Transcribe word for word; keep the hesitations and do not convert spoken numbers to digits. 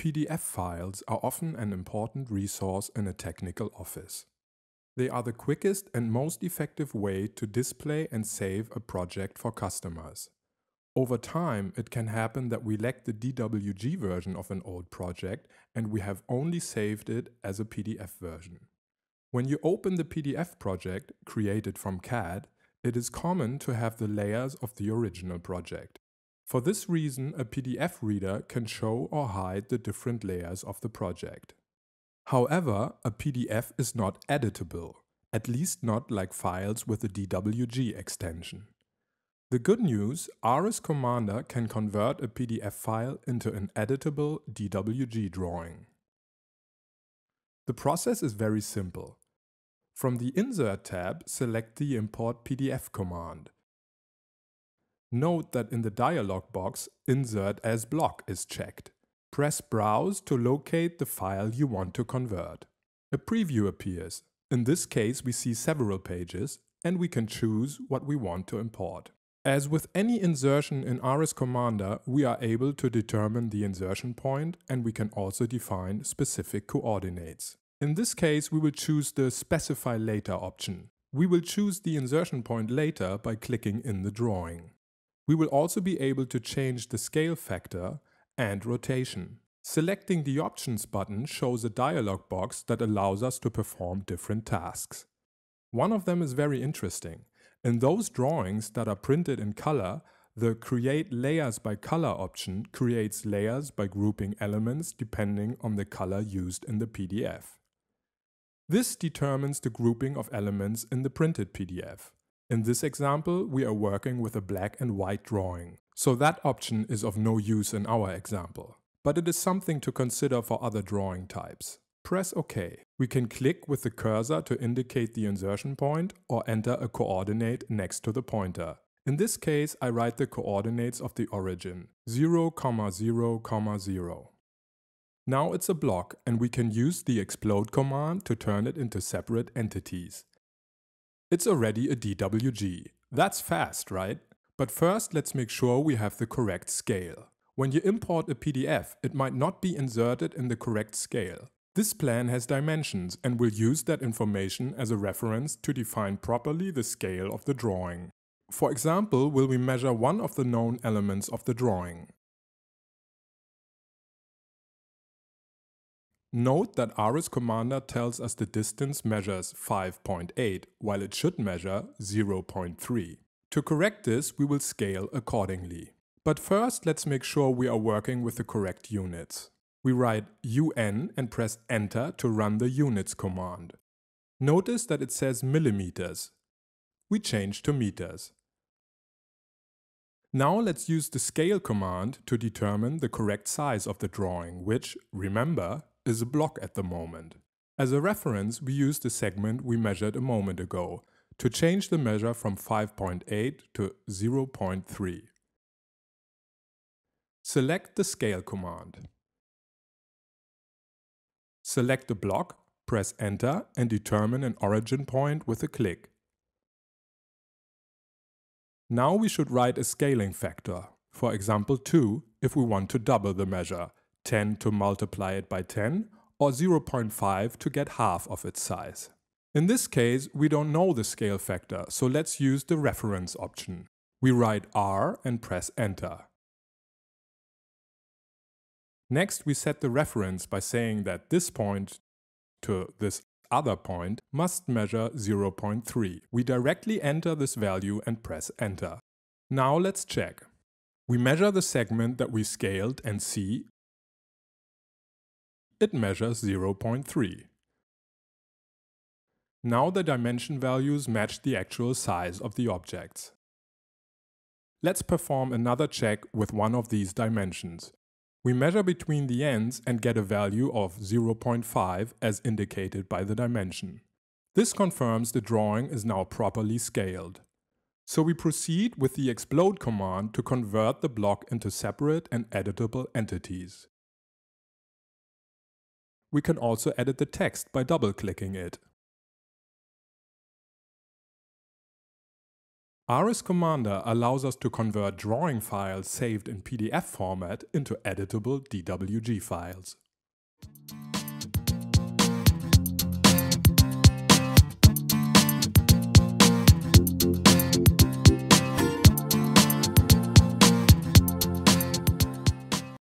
P D F files are often an important resource in a technical office. They are the quickest and most effective way to display and save a project for customers. Over time, it can happen that we lack the D W G version of an old project and we have only saved it as a P D F version. When you open the P D F project created from C A D, it is common to have the layers of the original project. For this reason, a P D F reader can show or hide the different layers of the project. However, a P D F is not editable, at least not like files with a D W G extension. The good news, R S Commander can convert a P D F file into an editable D W G drawing. The process is very simple. From the Insert tab, select the Import P D F command. Note that in the dialog box, Insert as Block is checked. Press Browse to locate the file you want to convert. A preview appears. In this case, we see several pages, and we can choose what we want to import. As with any insertion in R S Commander, we are able to determine the insertion point, and we can also define specific coordinates. In this case, we will choose the Specify Later option. We will choose the insertion point later by clicking in the drawing. We will also be able to change the scale factor and rotation. Selecting the Options button shows a dialog box that allows us to perform different tasks. One of them is very interesting. In those drawings that are printed in color, the Create Layers by Color option creates layers by grouping elements depending on the color used in the P D F. This determines the grouping of elements in the printed P D F. In this example, we are working with a black and white drawing, so that option is of no use in our example. But it is something to consider for other drawing types. Press OK. We can click with the cursor to indicate the insertion point or enter a coordinate next to the pointer. In this case, I write the coordinates of the origin, zero, zero, zero. Now it's a block and we can use the explode command to turn it into separate entities. It's already a D W G. That's fast, right? But first, let's make sure we have the correct scale. When you import a P D F, it might not be inserted in the correct scale. This plan has dimensions and will use that information as a reference to define properly the scale of the drawing. For example, will we measure one of the known elements of the drawing? Note that R S Commander tells us the distance measures five point eight, while it should measure zero point three. To correct this, we will scale accordingly. But first, let's make sure we are working with the correct units. We write U N and press Enter to run the units command. Notice that it says millimeters. We change to meters. Now let's use the Scale command to determine the correct size of the drawing, which, remember, is a block at the moment. As a reference, we use the segment we measured a moment ago to change the measure from five point eight to zero point three. Select the Scale command. Select the block, press Enter and determine an origin point with a click. Now we should write a scaling factor, for example two, if we want to double the measure, ten to multiply it by ten, or zero point five to get half of its size. In this case, we don't know the scale factor, so let's use the reference option. We write R and press Enter. Next, we set the reference by saying that this point to this other point must measure zero point three. We directly enter this value and press Enter. Now let's check. We measure the segment that we scaled and see it measures zero point three. Now the dimension values match the actual size of the objects. Let's perform another check with one of these dimensions. We measure between the ends and get a value of zero point five as indicated by the dimension. This confirms the drawing is now properly scaled. So we proceed with the Explode command to convert the block into separate and editable entities. We can also edit the text by double-clicking it. R S Commander allows us to convert drawing files saved in P D F format into editable D W G files.